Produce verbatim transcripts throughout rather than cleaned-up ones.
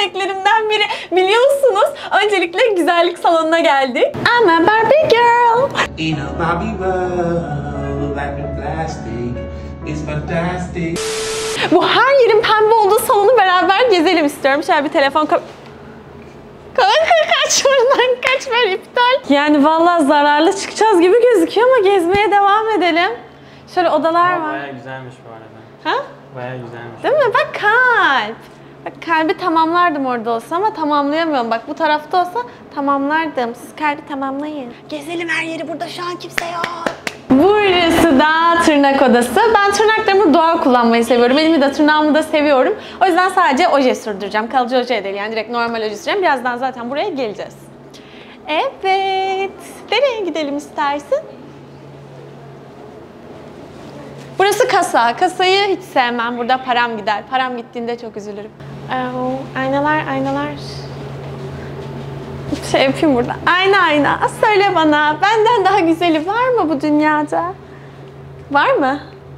zevklerimden biri. Biliyorsunuz öncelikle güzellik salonuna geldik. I'm a Barbie girl. In a Barbie world, like a plastic, it's fantastic. Bu her yerin pembe olduğu salonu beraber gezelim istiyorum. Şöyle bir telefon kap... Kaç buradan kaç ver iptal. Yani vallahi zararlı çıkacağız gibi gözüküyor ama gezmeye devam edelim. Şöyle odalar Ama var. bayağı güzelmiş bu arada. Ha? Bayağı güzelmiş. Değil mi? Bak kalp. Bak kalbi tamamlardım orada olsa ama tamamlayamıyorum. Bak bu tarafta olsa tamamlardım. Siz kalbi tamamlayın. Gezelim her yeri, burada şu an kimse yok. Burası da tırnak odası. Ben tırnaklarımı doğal kullanmayı seviyorum. Elimi de tırnağımı da seviyorum. O yüzden sadece oje sürdüreceğim. Kalıcı oje değil, yani direkt normal oje süreceğim. Birazdan zaten buraya geleceğiz. Evet. Nereye gidelim istersin? Burası kasa. Kasayı hiç sevmem. Burada param gider. Param gittiğinde çok üzülürüm. Oh, aynalar, aynalar. Bir şey yapayım burada. Ayna ayna. Söyle bana, benden daha güzeli var mı bu dünyada? Var mı?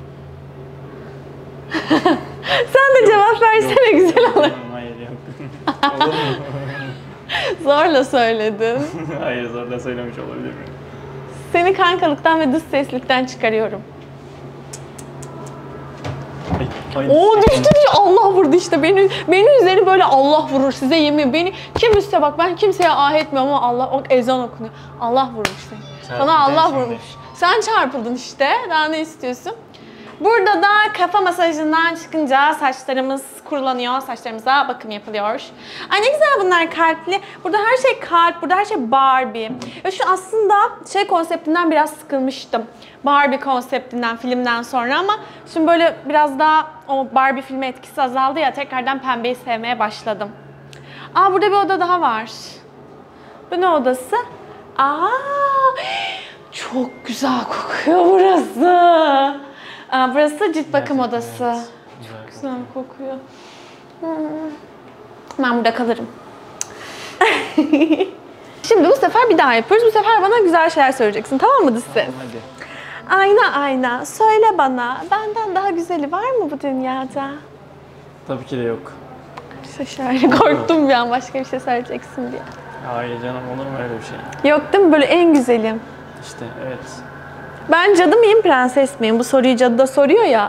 Sen de cevap versene, Yok. güzel olur. Hayır yok. Olur mu? Zorla söyledin. Hayır zorla söylemiş olabilir miyim? Seni kankalıktan ve dış seslikten çıkarıyorum. Ay, Oo düştü diye Allah vurdu işte. Beni, beni üzeri böyle Allah vurur, size yemin. Beni kim üstse bak, ben kimseye ah etmiyorum ama Allah, o ezan okunuyor. Allah vurmuş seni. Sana Allah şimdi. vurmuş. Sen çarpıldın işte. Daha ne istiyorsun? Burada da kafa masajından çıkınca saçlarımız kurulanıyor. Saçlarımıza bakım yapılıyor. Ay ne güzel bunlar, kalpli. Burada her şey kalp, burada her şey Barbie. Ve şu aslında şey konseptinden biraz sıkılmıştım. Barbie konseptinden, filmden sonra, ama şimdi böyle biraz daha o Barbie filmi etkisi azaldı ya, tekrardan pembeyi sevmeye başladım. Aa burada bir oda daha var. Bu ne odası? Aa çok güzel kokuyor burası. Aa, burası cilt bakım Gerçekten odası. evet. Çok güzel kokuyor. Hmm. Ben burada kalırım. Şimdi bu sefer bir daha yapıyoruz. Bu sefer bana güzel şeyler söyleyeceksin, tamam mı dış ses? Hadi. Ayna ayna, söyle bana, benden daha güzeli var mı bu dünyada? Tabii ki de yok. Şöyle korktum bir an, başka bir şey söyleyeceksin diye. Hayır canım, olur mu öyle bir şey? Yok değil mi? Böyle en güzelim. İşte evet. Ben cadı mıyım, prenses miyim? Bu soruyu cadı da soruyor ya.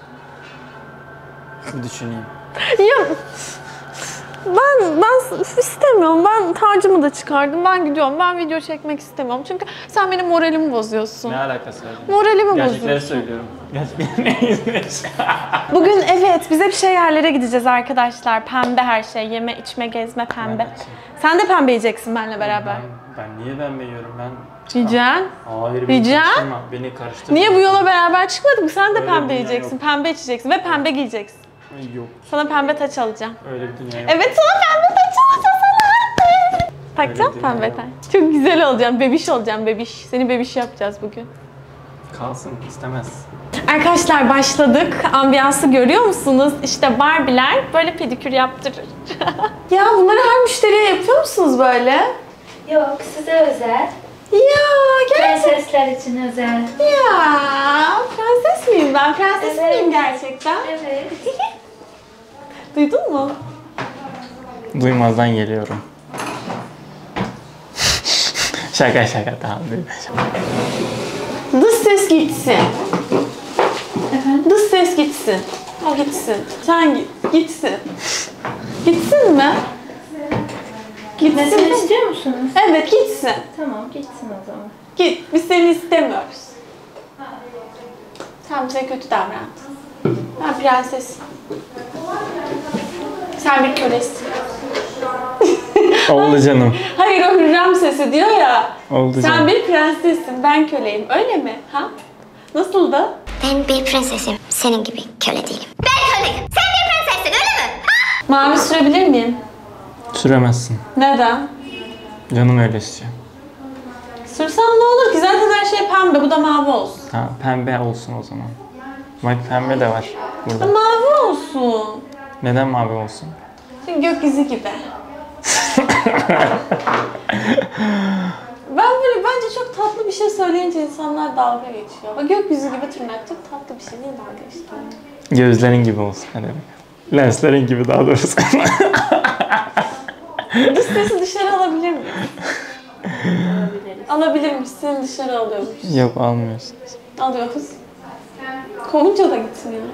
Bir düşüneyim. Ya ben ben istemiyorum. Ben tacımı da çıkardım. Ben gidiyorum. Ben video çekmek istemiyorum. Çünkü sen benim moralimi bozuyorsun. Ne alakası var? Moralimi Gerçekleri bozuyorsun. söylüyorum. Gerçekleri neymiş? Bugün evet, biz hep şey yerlere gideceğiz arkadaşlar. Pembe her şey. Yeme, içme, gezme, pembe. Ben Sen de pembe yiyeceksin benimle beraber. Ben, ben niye ben yiyorum? Ben... Yiyeceksin. Hayır, beni Yiyeceksin. karıştırma. Beni karıştırma. Niye bu yola beraber çıkmadık mı? Sen de Öyle pembe bir dünya yiyeceksin, yok. pembe içeceksin ve pembe giyeceksin. Ay, yok. Sana pembe taç alacağım. Öyle bir dünya yok. Evet, sana pembe taç alacağım sana. Takacağım Öyle değil pembe ya. taç. Çok güzel olacağım, bebiş olacağım, bebiş. Seni bebiş yapacağız bugün. Kalsın, istemez. Arkadaşlar başladık. Ambiyansı görüyor musunuz? İşte Barbie'ler böyle pedikür yaptırır. Ya bunları her müşteriye yapıyor musunuz böyle? Yok, size özel. Ya gerçekten. Prensesler için özel. Ya prenses miyim ben? Prenses Evet. miyim gerçekten? Evet. Duydun mu? Duymazdan geliyorum. Şaka şaka, tamam. Dış ses gitsin. Efendim? Dış ses gitsin. O gitsin. Sen git. Gitsin. Gitsin mi? Gitmesini Gitsin. istiyor musunuz? Evet gitsin. Tamam, gitsin o zaman. Git. Biz seni istemiyoruz. Sen bize kötü davrandın. Ben prensesim. Sen bir kölesin. Oldu canım. Hayır, o Hürrem sesi diyor ya. Oldu Sen canım. bir prensessin, ben köleyim. Öyle mi? Ha? Nasıldı? Ben bir prensesim. Senin gibi köle değilim. Ben köleyim. Sen bir prensessin öyle mi? Mavi sürebilir miyim? Süremezsin. Neden? Canım öyle istiyor. Sürsem ne olur ki? Zaten her şey pembe, bu da mavi olsun. Ha, pembe olsun o zaman. Bak pembe de var burada. Mavi olsun. Neden mavi olsun? Çünkü gökyüzü gibi. Ben böyle bence çok tatlı bir şey söyleyince insanlar dalga geçiyor. Bak gökyüzü gibi tırnak çok tatlı bir şey değil, dalga geçiyor. Gözlerin gibi olsun. Hadi bakalım. Lenslerin gibi daha doğrusu. Dış sesi dışarı alabilir miyim? Alabilirmiş. Seni dışarı alıyormuş. Yok almıyorsun. Alıyoruz. Kovunca da gitsin ya.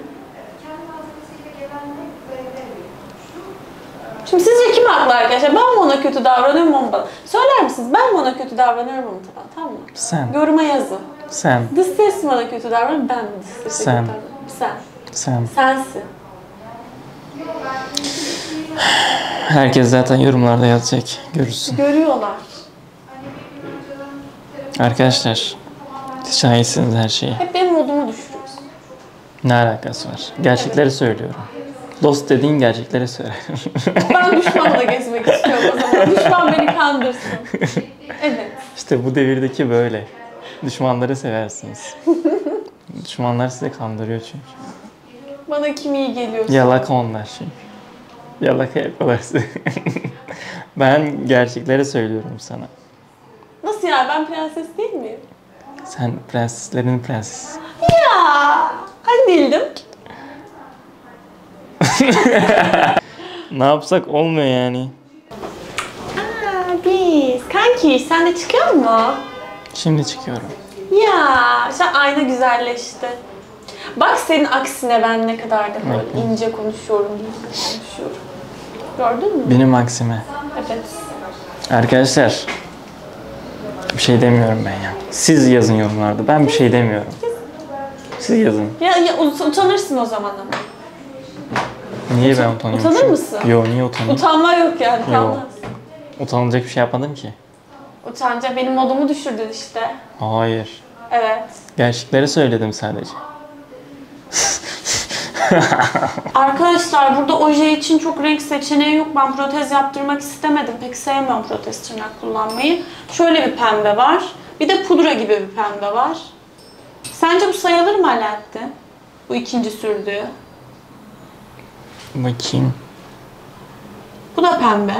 Şimdi sizce kim haklı arkadaşlar? Ben mi ona kötü davranıyorum, o mu bana? Söyler misiniz? Ben mi ona kötü davranıyorum, o mu taban? Tamam mı? Sen. Yoruma yazın. Sen. Dış ses mi bana kötü davranıyor, ben mi dış sese Sen. kötü davranıyorum? Sen. Sen. Sensin. Herkes zaten yorumlarda yazacak. Görürsün. Görüyorlar. Arkadaşlar. Şahitsiniz her şeye. Hep benim modumu düşürüyorsun. Ne alakası var? Gerçekleri söylüyorum. Dost dediğin gerçekleri söyler. Ben düşmanla gezmek istiyorum o zaman. Düşman beni kandırsın. Evet. İşte bu devirdeki böyle. Düşmanları seversiniz. Düşmanlar sizi kandırıyor çünkü. Bana kim iyi geliyor? Yalaka onlar çünkü. Yalaka yapıyorlar sizi. Ben gerçekleri söylüyorum sana. Nasıl ya? Ben prenses değil miyim? Sen prenseslerin prensesi. Ya, hani değildim? Ne yapsak olmuyor yani. Aa, biz. Kanki, sen de çıkıyor mu? Şimdi çıkıyorum. Ya, şu an ayna güzelleşti. Bak senin aksine ben ne kadar da böyle ince konuşuyorum, ince konuşuyorum. Gördün mü? Benim aksime. Evet. Arkadaşlar. Bir şey demiyorum ben ya. Siz yazın yorumlarda. Ben bir şey demiyorum. Siz yazın. Ya, ya ut- utanırsın o zaman ama. Niye ben utanıyorum? Utanır mısın? Yo, niye utanayım? Utanma yok yani, utanmaz. Utanılacak bir şey yapmadım ki. Utanca benim modumu düşürdün işte. Hayır. Evet. Gerçekleri söyledim sadece. Arkadaşlar burada oje için çok renk seçeneği yok. Ben protez yaptırmak istemedim. Pek sevmiyorum protez tırnak kullanmayı. Şöyle bir pembe var. Bir de pudra gibi bir pembe var. Sence bu sayılır mı Alaaddin? Bu ikinci sürdüğü. Bakayım. Bu da pembe.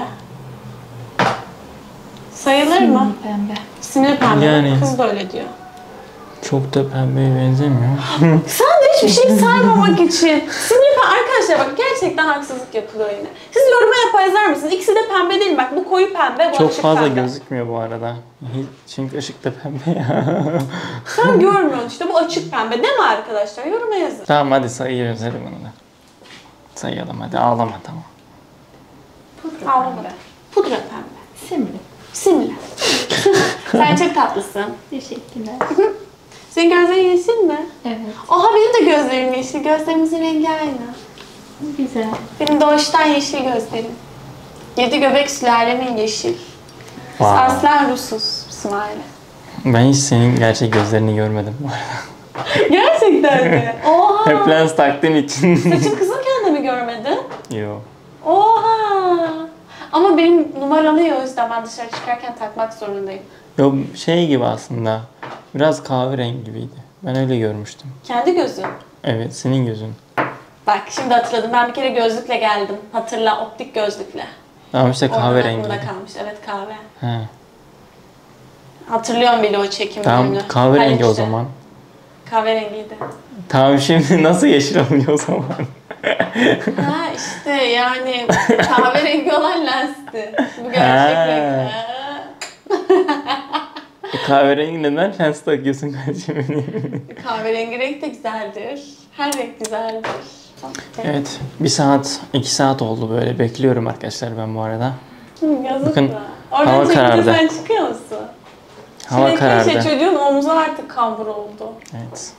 Sayılır mı? Pembe. Simli pembe. Yani. Kız da öyle diyor. Çok da pembeye benzemiyor. Sen de hiçbir şey saymamak için. Simli pembe. Arkadaşlar bak gerçekten haksızlık yapılıyor yine. Siz yoruma yap yazar mısınız? İkisi de pembe değil. Bak bu koyu pembe, bu Çok açık fazla pembe. gözükmüyor bu arada. Hiç- Çünkü ışık da pembe ya. Sen görmüyorsun işte bu açık pembe değil mi arkadaşlar? Yoruma yazın. Tamam hadi sayıyoruz hadi bunu da. Sayalım hadi ağlama tamam. Pudra Ağlama. pembe. Pudra pembe. Simli. Simli. Sen çok tatlısın. Teşekkürler. Senin gözlerin yeşil mi? Evet. Oha benim de gözlerim yeşil. Gözlerimizin rengi aynı. Güzel. Benim doğuştan yeşil gözlerim. Yedi göbek sülalemin yeşil. Biz Wow. aslen Rusuz İsmail. Ben hiç senin gerçek gözlerini görmedim bu arada. Gerçekten mi? Oha. Hep lens taktığım için. Saçın kızılken de mi görmedin? Yo. Oha. Ama benim numaralı ya o yüzden ben dışarı çıkarken takmak zorundayım. Yo şey gibi aslında. Biraz kahverengi gibiydi. Ben öyle görmüştüm. Kendi gözün. Evet senin gözün. Bak şimdi hatırladım. Ben bir kere gözlükle geldim. Hatırla, optik gözlükle. Tamam işte Oradan kahverengi. aklımda kalmış. Evet kahve. He. Hatırlıyorum bile o çekim Tamam bölümünü. kahverengi Haliç'te. o zaman. Kahverengiydi. Tamam şimdi nasıl yeşil oluyor o zaman? Ha işte yani kahverengi olan lensti. Bu gerçek Ha. renk. Ha. E, kahverengi neden lens takıyorsun kardeşim? Kahverengi renk de güzeldir. Her renk güzeldir. Evet bir saat iki saat oldu böyle bekliyorum arkadaşlar ben bu arada. Hı, yazık Bakın, da. Oradan hava çekince karardı. sen çıkıyor musun? Hava Sürekli karardı. Şey, çocuğun omuzu artık kambur oldu. Evet.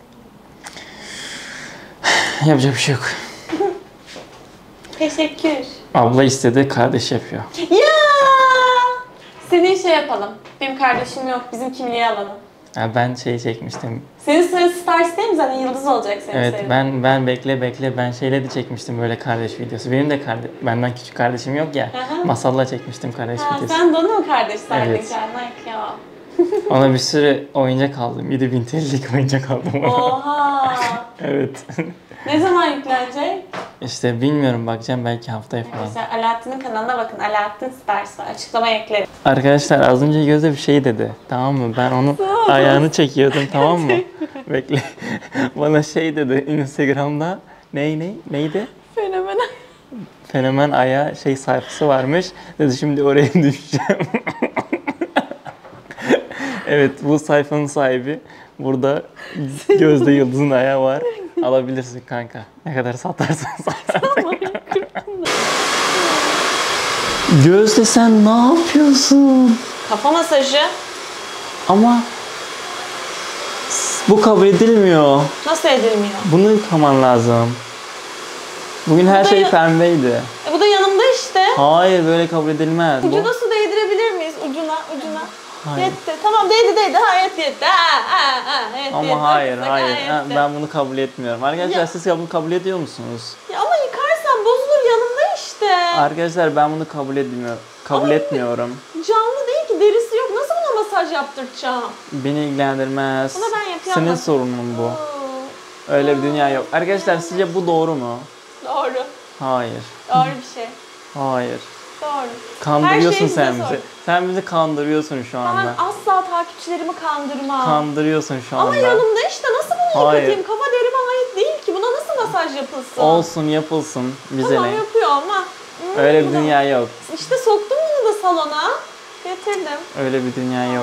Yapacak bir şey yok. Teşekkür. Abla istedi kardeş yapıyor. Ya! Senin şey yapalım. Benim kardeşim yok. Bizim kimliği alalım. Ya ben şey çekmiştim. Senin sayın Stars değil mi zaten? Yıldız olacak senin Evet sayın. ben ben bekle bekle ben şeyle de çekmiştim böyle kardeş videosu. Benim de kardeş, benden küçük kardeşim yok ya. Aha. Masalla çekmiştim kardeş Ha, videosu. sen de onu mu kardeş sandın Evet. kendine? Ya. Ona bir sürü oyuncak aldım. yedi bin T L'lik oyuncak aldım ona. Oha! Evet. Ne zaman yüklenecek? İşte bilmiyorum bakacağım belki haftaya falan. Arkadaşlar Alaaddin'in kanalına bakın. Alaaddin Stars var. Açıklamaya eklerim. Arkadaşlar az önce Gözde bir şey dedi. Tamam mı? Ben onun ayağını çekiyordum tamam mı? Bekle. Bana şey dedi Instagram'da. Ney ney? Neydi? Fenomenal. Fenomen Aya şey sayfası varmış. Dedi şimdi oraya düşeceğim. Evet, bu sayfanın sahibi. Burada Gözde Yıldız'ın ayağı var. Alabilirsin kanka. Ne kadar satarsan sat. Gözde sen ne yapıyorsun? Kafa masajı. Ama bu kabul edilmiyor. Nasıl edilmiyor? Bunu yıkaman lazım. Bugün her da şey ya- pembeydi. E bu da yanımda işte. Hayır, böyle kabul edilmez. Bu- Ucuna su değdirebilir miyiz? Ucuna, ucuna. Hayır. Yetti. Tamam değdi değdi. Ha yetti yetti. Ha, ha, ha, yetti, yetti. Ama hayır, Bak, hayır. ha, Ha, yetti. ben bunu kabul etmiyorum. Arkadaşlar Ya- siz bunu kabul ediyor musunuz? Ya ama yıkarsan bozulur yanımda işte. Arkadaşlar ben bunu kabul etmiyorum. Kabul Ama- etmiyorum. Canlı değil ki, derisi yok. Nasıl buna masaj yaptıracağım? Beni ilgilendirmez. Bunu ben yapıyorum. Senin sorunun bu. Oo, Öyle bir dünya yok. Arkadaşlar sizce bu doğru mu? doğru. Hayır. Doğru bir şey. Hayır. Doğru. Kandırıyorsun Her şey sen bize bizi. sor. Sen bizi kandırıyorsun şu Ben anda. asla takipçilerimi kandırmam. Kandırıyorsun şu anda. Ama yanımda işte, nasıl bunu Hayır. yıkatayım? Kafa derime ait değil ki. Buna nasıl masaj yapılsın? Olsun, yapılsın. Bize Tamam ne? yapıyor ama. Hmm, Öyle bir bu da- dünya yok. İşte soktum bunu da salona. Getirdim. Öyle bir dünya yok.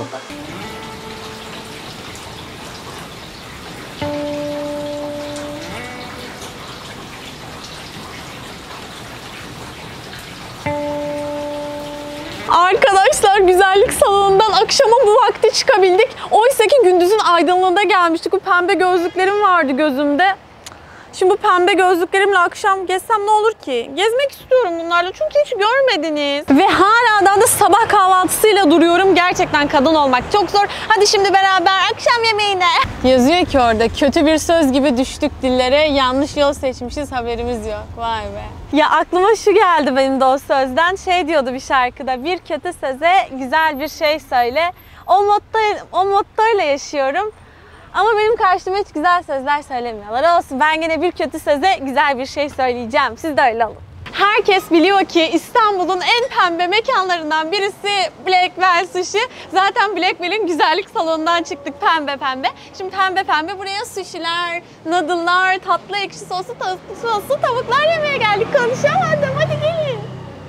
Arkadaşlar güzellik salonundan akşama bu vakti çıkabildik. Oysa ki gündüzün aydınlığında gelmiştik. Bu pembe gözlüklerim vardı gözümde. Şimdi bu pembe gözlüklerimle akşam gezsem ne olur ki? Gezmek istiyorum bunlarla çünkü hiç görmediniz. Ve hala daha da sabah kahvaltısıyla duruyorum. Gerçekten kadın olmak çok zor. Hadi şimdi beraber akşam yemeğine. Yazıyor ki orada, kötü bir söz gibi düştük dillere. Yanlış yol seçmişiz, haberimiz yok. Vay be. Ya aklıma şu geldi benim de o sözden. Şey diyordu bir şarkıda, bir kötü söze güzel bir şey söyle. O motto, o mottoyla yaşıyorum. Ama benim karşıma hiç güzel sözler söylemiyorlar. Olsun, ben gene bir kötü söze güzel bir şey söyleyeceğim. Siz de öyle olun. Herkes biliyor ki İstanbul'un en pembe mekanlarından birisi Blackwell Sushi. Zaten Blackwell'in güzellik salonundan çıktık pembe pembe. Şimdi pembe pembe buraya sushi'ler, noodle'lar, tatlı ekşi soslu, tavuklu soslu tavuklar yemeye geldik. Konuşamadım. Hadi gelin.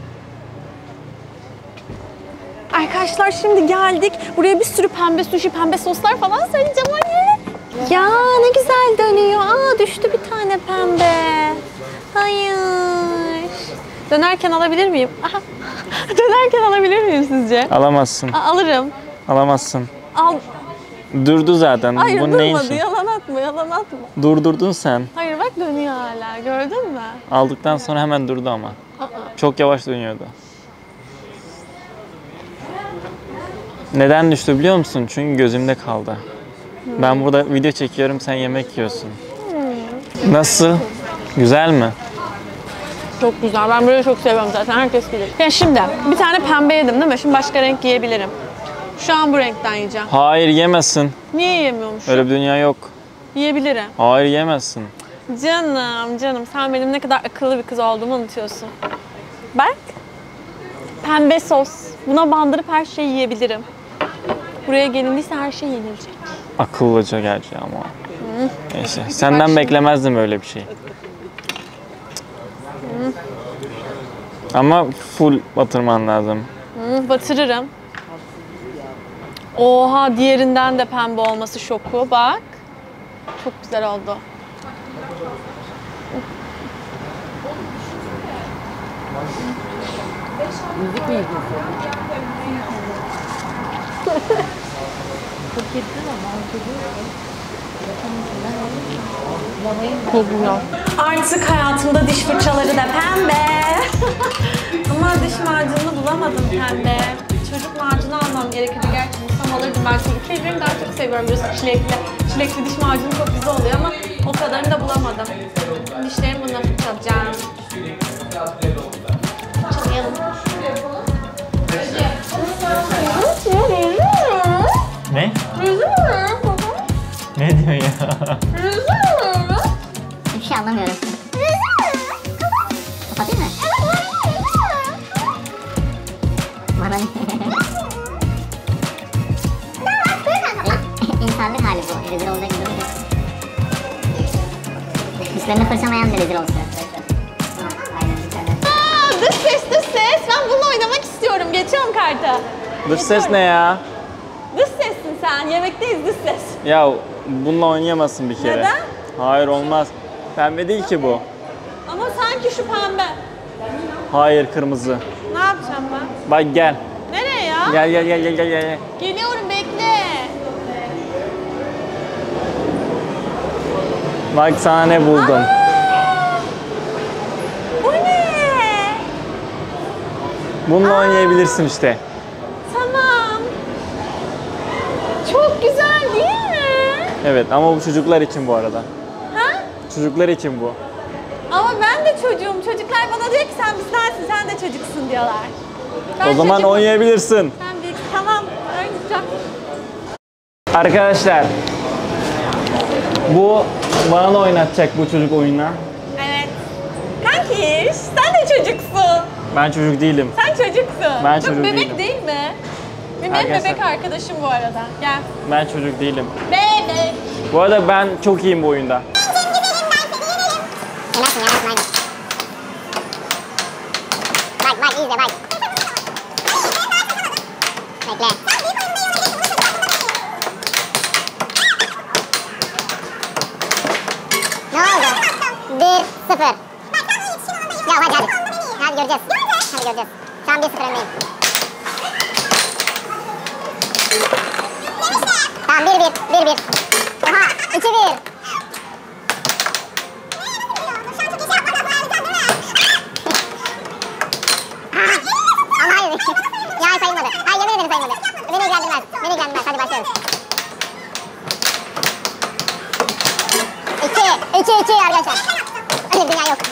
Arkadaşlar şimdi geldik. Buraya bir sürü pembe sushi, pembe soslar falan söyleyeceğim. Hadi. Ya ne güzel dönüyor. Aa düştü bir tane pembe. Hayır. Dönerken alabilir miyim? Aha. Dönerken alabilir miyim sizce? Alamazsın. Aa, alırım. Alamazsın. Al. Durdu zaten. Hayır Bu neyin durmadı. işi? Yalan atma, yalan atma. Durdurdun sen. Hayır bak dönüyor hala. Gördün mü? Aldıktan sonra hemen durdu ama. Çok yavaş dönüyordu. Neden düştü biliyor musun? Çünkü gözümde kaldı. Ben burada video çekiyorum, sen yemek yiyorsun. Nasıl? Güzel mi? Çok güzel. Ben böyle çok seviyorum zaten. Herkes bilir. Ya şimdi bir tane pembe yedim değil mi? Şimdi başka renk yiyebilirim. Şu an bu renkten yiyeceğim. Hayır, yemezsin. Niye yiyemiyormuşum? Öyle bir dünya yok. Yiyebilirim. Hayır, yemezsin. Canım, canım sen benim ne kadar akıllı bir kız olduğumu unutuyorsun. Bak. Pembe sos. Buna bandırıp her şeyi yiyebilirim. Buraya gelindiyse her şey yenilecek. Akıllıca gerçi ama. Neyse. Senden beklemezdim öyle bir şey. Ama full batırman lazım. Hı, batırırım. Oha, diğerinden de pembe olması şoku. Bak. Çok güzel oldu. Müzik mi izliyorsun? Çok güzel. Artık hayatımda diş fırçaları da pembe. Ama diş macunu bulamadım pembe. Çocuk macunu almam gerekirdi. Gerçi bulsam alırdım. Ben çocuk kedilerini daha çok seviyorum. Biliyorsun çilekli. Çilekli diş macunu çok güzel oluyor ama o kadarını da bulamadım. Dişlerimi bununla fırçalayacağım. Fırçalayalım. Ne? Ne diyor ya? Hiçbir şey anlamıyorum. Kapatayım mı? Bana ne? İnsanlık hali bu. Rezil olacak gibi olacak. Üstlerini fırçalayan da rezil olsun. Aynen. Ben bununla oynamak istiyorum. Geçiyorum kartı. Dış ses ne ya? Dış sessin sen. Yemekteyiz dış ses. Ya bununla oynayamazsın bir kere. Neden? Hayır olmaz. Pembe değil ki bu. Ama sanki şu pembe. Hayır kırmızı. Ne yapacağım ben? Bak gel. Nereye ya? Gel gel gel gel gel gel. Geliyorum bekle. Bak sana ne buldum. Bu ne? Bununla oynayabilirsin işte. Tamam. Çok güzel değil mi? Evet ama bu çocuklar için bu arada. Ha? Çocuklar için bu. Ama ben de çocuğum. Çocuklar bana diyor ki sen bizdensin, sen de çocuksun diyorlar. Ben O zaman çocuğum. oynayabilirsin. Sen büyük. Tamam. Oynayacağım. Arkadaşlar bu bana oynatacak bu çocuk oyunu. Evet. Kankiş, sen de çocuksun. Ben çocuk değilim. Sen çocuksun. Ben Çok çocuk bebek değilim. değil mi? Benim Arkadaşlar- bebek arkadaşım bu arada. Gel. Ben çocuk değilim. Bebek. Bu arada ben çok iyiyim bu oyunda. Yemezsin yemezsin aynen. Bak bak izle bak. Bekle. Ne oldu? Bir sıfır. Ya hadi hadi. Hadi göreceğiz. Hadi göreceğiz. Şu an bir sıfır öndeyim. Tamam bir bir. Bir bir. Oha iki bir. Ama hayır. Ya sayılmadı. Hayır yemin ederim sayılmadı. Beni ilgilendirmez. Beni ilgilendirmez. Hadi başlıyoruz. İki. İki iki arkadaşlar. Öyle bir dünya yok.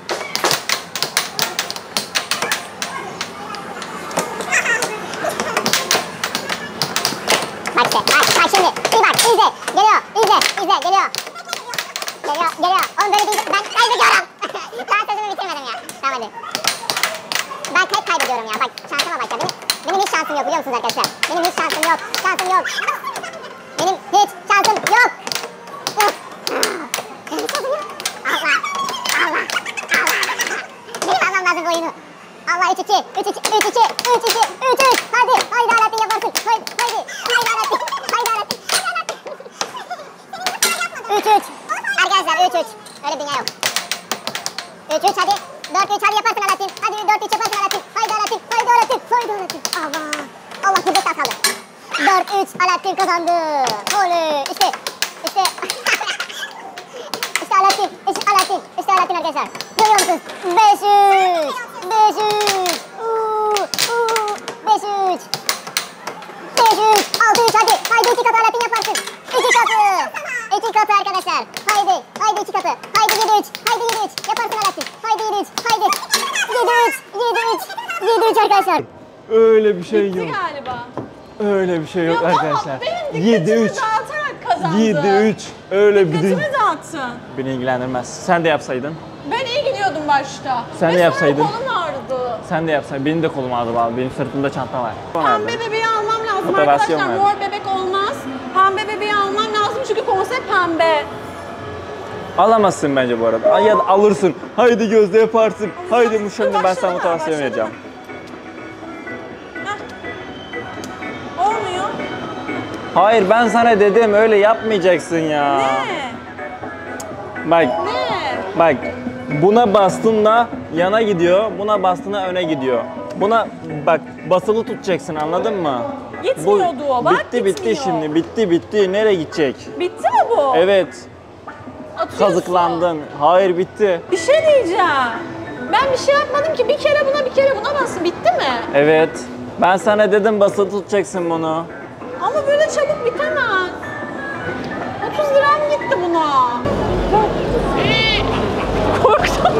Bak işte. Bak. Bak şimdi. İyi bak. İzle. Geliyor. İzle. İzle. Geliyor. Geliyor. Geliyor. Oğlum böyle değil. Ben kaybediyorum. Daha sözümü bitirmedim ya. Tamam hadi. Ben hep kaybediyorum ya. Bak şansıma bak ya. Benim, benim hiç şansım yok biliyor musunuz arkadaşlar? Benim hiç şansım yok. Şansım yok. Benim hiç şansım yok. Yok. Benim şansım yok. Allah. Allah. Allah. Benim almam lazım bu oyunu. Allah üç iki. üç iki. üç iki. üç iki. üç üç. Hadi. Haydi Alaaddin yaparsın. Haydi. Haydi. Haydi Alaaddin. Haydi Alaaddin. üç üç. Arkadaşlar üç üç. Öyle bir dünya yok. üç üç hadi. dört üç hadi yaparsın Alaaddin. Hadi dört üç yaparsın Alaaddin. Haydi Alaaddin. Haydi Alaaddin. Haydi Alaaddin. Allah. Allah bir beş kaldı. dört üç Alaaddin kazandı. Oley. İşte. İşte. İşte Alaaddin. İşte Alaaddin. İşte Alaaddin arkadaşlar. Görüyor musunuz? beş üç. beş üç. Uuu. Uuu. beş üç. beş üç. altı üç hadi. Haydi iki katı Alaaddin yaparsın. iki katı. iki katı arkadaşlar. Haydi. Haydi iki katı. Haydi yedi üç. Haydi yedi üç. Yaparsın Alaaddin. Haydi yedi üç. Haydi. yedi üç. yedi üç. yedi üç arkadaşlar. Öyle bir şey Bitti yok. galiba. Öyle bir şey yok Ya arkadaşlar. baba benim yedi dikkatimi üç. dağıtarak kazandı. yedi üç. Öyle bir dünya. Dikkatimi dağıttın. Beni ilgilendirmez. Sen de yapsaydın. Ben iyi gidiyordum başta. Sen Ve de yapsaydın. sonra kolum ağrıdı. Sen de yapsaydın. Benim de kolum ağrıdı abi. Benim sırtımda çanta var. Pembe bebeği almam lazım Motivasyon arkadaşlar. verdi. Mor bebek olmaz. Pembe bebeği almam lazım çünkü konsept pembe. Alamazsın bence bu arada. Ya da alırsın. Haydi Gözde yaparsın. Haydi Dur, Muşan'da ben başladı sana mı? motivasyon Başladı vereceğim. mı? Heh. Olmuyor. Hayır ben sana dedim öyle yapmayacaksın ya. Ne? Bak Ne? bak buna bastığında yana gidiyor. Buna bastığında öne gidiyor. Buna bak basılı tutacaksın anladın mı? Gitmiyordu o, bak Bitti bitti gitmiyor. şimdi. Bitti bitti. Nereye gidecek? Bitti mi bu? Evet. Atıyorsun. Kazıklandın. Hayır bitti. Bir şey diyeceğim. Ben bir şey yapmadım ki. Bir kere buna bir kere buna bastım. Bitti mi? Evet. Ben sana dedim basılı tutacaksın bunu. Ama böyle çabuk bitemez. otuz liram gitti buna. Korktum.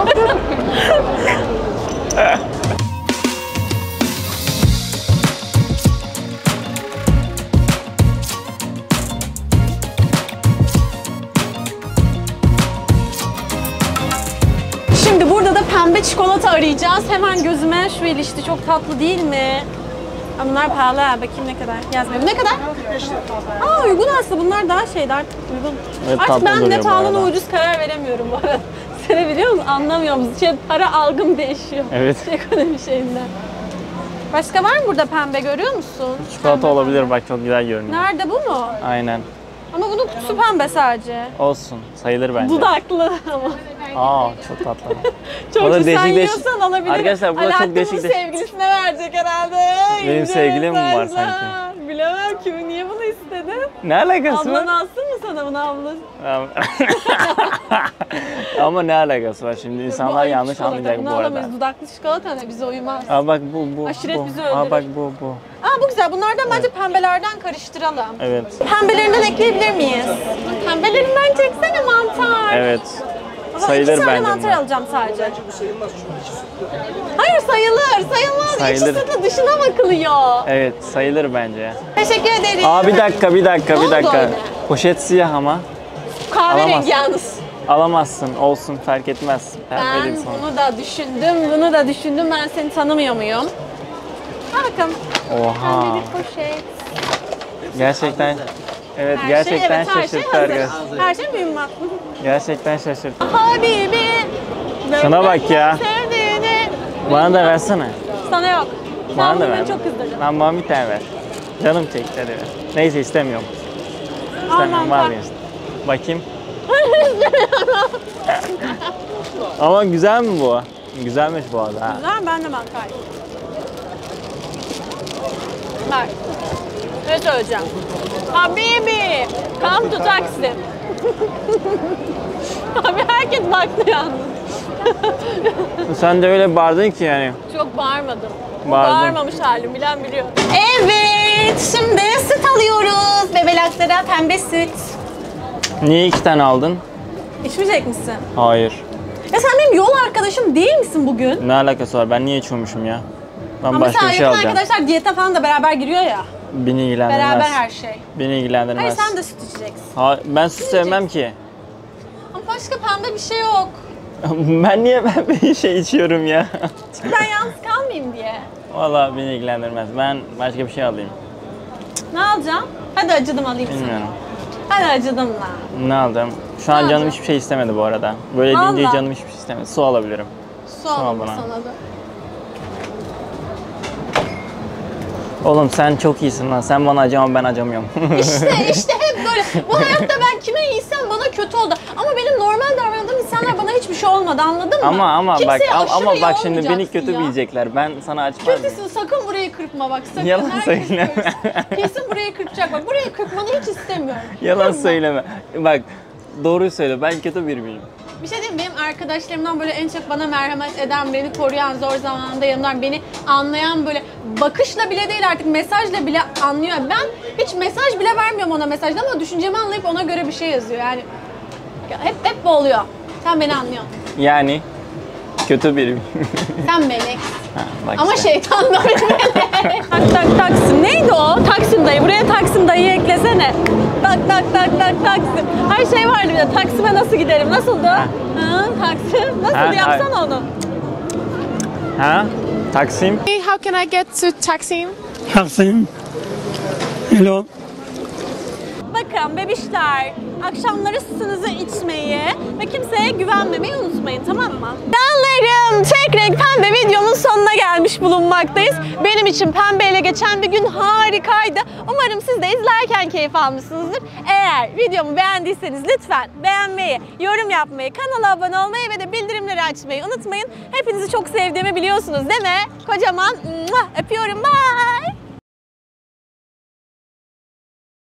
Şimdi burada da pembe çikolata arayacağız. Hemen gözüme şu ilişti. Çok tatlı değil mi? Aa, bunlar pahalı ha. Bakayım ne kadar. Yazmıyor. Bu ne kadar? Aa uygun aslında. Bunlar daha şeydi artık uygun. Evet, artık tatlı ben ne duruyor bu pahalı ne arada. ucuz karar veremiyorum bu arada. gösterebiliyor musun? Anlamıyorum. Şey, para algım değişiyor. Evet. Ekonomi şeyinden. Başka var mı burada pembe, görüyor musun? Çikolata olabilir, bak çok güzel görünüyor. Nerede, bu mu? Aynen. Ama bunun kutusu pembe sadece. Olsun, sayılır bence. Dudaklı ama. Aa, çok tatlı. Çok Bu da güzel, değişik sen değişik- yiyorsan alabilirim. Arkadaşlar, bu da çok Alaaddin değişik bunu değişik- sevgilisine verecek herhalde. Benim İnce sevgilim mi var mesajlar. sanki? Bilemem kimi, niye bunu istedin? Ne alakası Ablan var? alsın mı sana bunu, ablan? Ama ne alakası var şimdi, insanlar ayıp yanlış çikolata, anlayacak bunu bu arada. alamayız. Dudaklı çikolata ne, bize uymaz. Aa bak bu bu. Aşiret bu. bizi Aa öldürür. bak bu bu. Aa bu güzel, bunlardan bence pembelerden karıştıralım. Evet. Pembelerinden ekleyebilir miyiz? Pembelerinden çeksene mantar. Evet. O zaman Sayılır iki tane bence mantar bunlar. alacağım sadece. Hayır sayılır, sayılmaz. Sayılır. İç ısıtı dışına bakılıyor. Evet, sayılır bence. Teşekkür ederim. Aa bir dakika, bir dakika, Ne bir oldu dakika. öyle? Poşet siyah ama. Kahverengi alamazsın. yalnız. Alamazsın, olsun, fark etmez. Ben Vereyim sana. bunu da düşündüm, bunu da düşündüm. Ben seni tanımıyor muyum? Ha bakalım. Oha. Pembe bir poşet. Gerçekten. Evet, Her gerçekten şey, evet, her şey şaşırttı hazır. arkadaşlar. Her şey mühimmat. Gerçekten şaşırttı. Habibi. Şuna bak ya. Sevdiğini. Bana da versene. Sana yok. Bana Sen da bunu ver. çok kızdırdın. Lan bana bir tane ver. Canım çekti, hadi ver. Neyse istemiyorum. İstemiyorum, Aman vazgeçtim. Bakayım. Ama güzel mi bu? Güzelmiş bu arada. ha. Güzel, ben de mantar. Bak. Ne söyleyeceğim? Habibi. Come to Taksim. Abi herkes baktı yalnız. Sen de öyle bağırdın ki yani. Çok bağırmadım. Bu Bağırdın. bağırmamış halim, bilen biliyor. Evet, şimdi süt alıyoruz. Bebelaklara pembe süt. Niye iki tane aldın? İçmeyecek misin? Hayır. Ya sen benim yol arkadaşım değil misin bugün? Ne alakası var? Ben niye içiyormuşum ya? Ben Ama başka mesela bir şey yakın alacağım. arkadaşlar diyete falan da beraber giriyor ya. Beni ilgilendirmez. Beraber her şey. Beni ilgilendirmez. Hayır, sen de süt içeceksin. Ha, ben süt sevmem ki. Ama başka pembe bir şey yok. Ben niye ben bir şey içiyorum ya? Çünkü ben yalnız kalmayayım diye. Vallahi beni ilgilendirmez. Ben başka bir şey alayım. Ne alacağım? Hadi acıdım alayım sana. Bilmiyorum. Hadi acıdım lan. Ne aldım? Şu an Ne canım aldın? hiçbir şey istemedi bu arada. Böyle deyince Allah. canım hiçbir şey istemedi. Su alabilirim. Su al alalım bana. sana da. Oğlum sen çok iyisin lan. Sen bana acama, ben acamıyorum. İşte işte hep böyle. Bu hayatta ben kime iyiysem bana kötü oldu. Ama benim normal davrandığım insanlar bana hiçbir şey olmadı, anladın mı? ama ama bak Kimseye ama, aşırı ama iyi bak şimdi beni olmayacaksın kötü ya. bilecekler. Ben sana açmam. mıyım? Kötüsün, sakın burayı kırpma bak, sakın. Yalan Herkes söyleme. kırsın. Kesin burayı kırpacak bak. Burayı kırpmanı hiç istemiyorum. Yalan Kırpma. söyleme. Bak doğruyu söyle. Ben kötü bir miyim? Bir şey diyeyim mi? Benim arkadaşlarımdan böyle en çok bana merhamet eden, beni koruyan, zor zamanında yanımdan beni anlayan, böyle bakışla bile değil artık mesajla bile anlıyor. Ben hiç mesaj bile vermiyorum ona, mesajda, ama düşüncemi anlayıp ona göre bir şey yazıyor yani. Ya hep hep bu oluyor. Sen beni anlıyorsun. Yani kötü biriyim. Sen melek. Ha, bak Ama işte. şeytan da melek. Tak tak Taksim. Neydi o? Taksim dayı. Buraya Taksim dayı eklesene. Tak tak tak tak Taksim. Her şey vardı bir de. Taksim'e nasıl giderim? Nasıldı? Ha, Taksim. Nasıl Ha, yapsana onu. Ha? Taksim. How can I get to Taksim? Taksim. Hello. Bakın bebişler, akşamları sütünüzü içmeyi ve kimseye güvenmemeyi unutmayın, tamam mı? Canlarım, tek renk pembe videomun sonuna gelmiş bulunmaktayız. Benim için pembeyle geçen bir gün harikaydı. Umarım siz de izlerken keyif almışsınızdır. Eğer videomu beğendiyseniz lütfen beğenmeyi, yorum yapmayı, kanala abone olmayı ve de bildirimleri açmayı unutmayın. Hepinizi çok sevdiğimi biliyorsunuz değil mi? Kocaman öpüyorum, bye.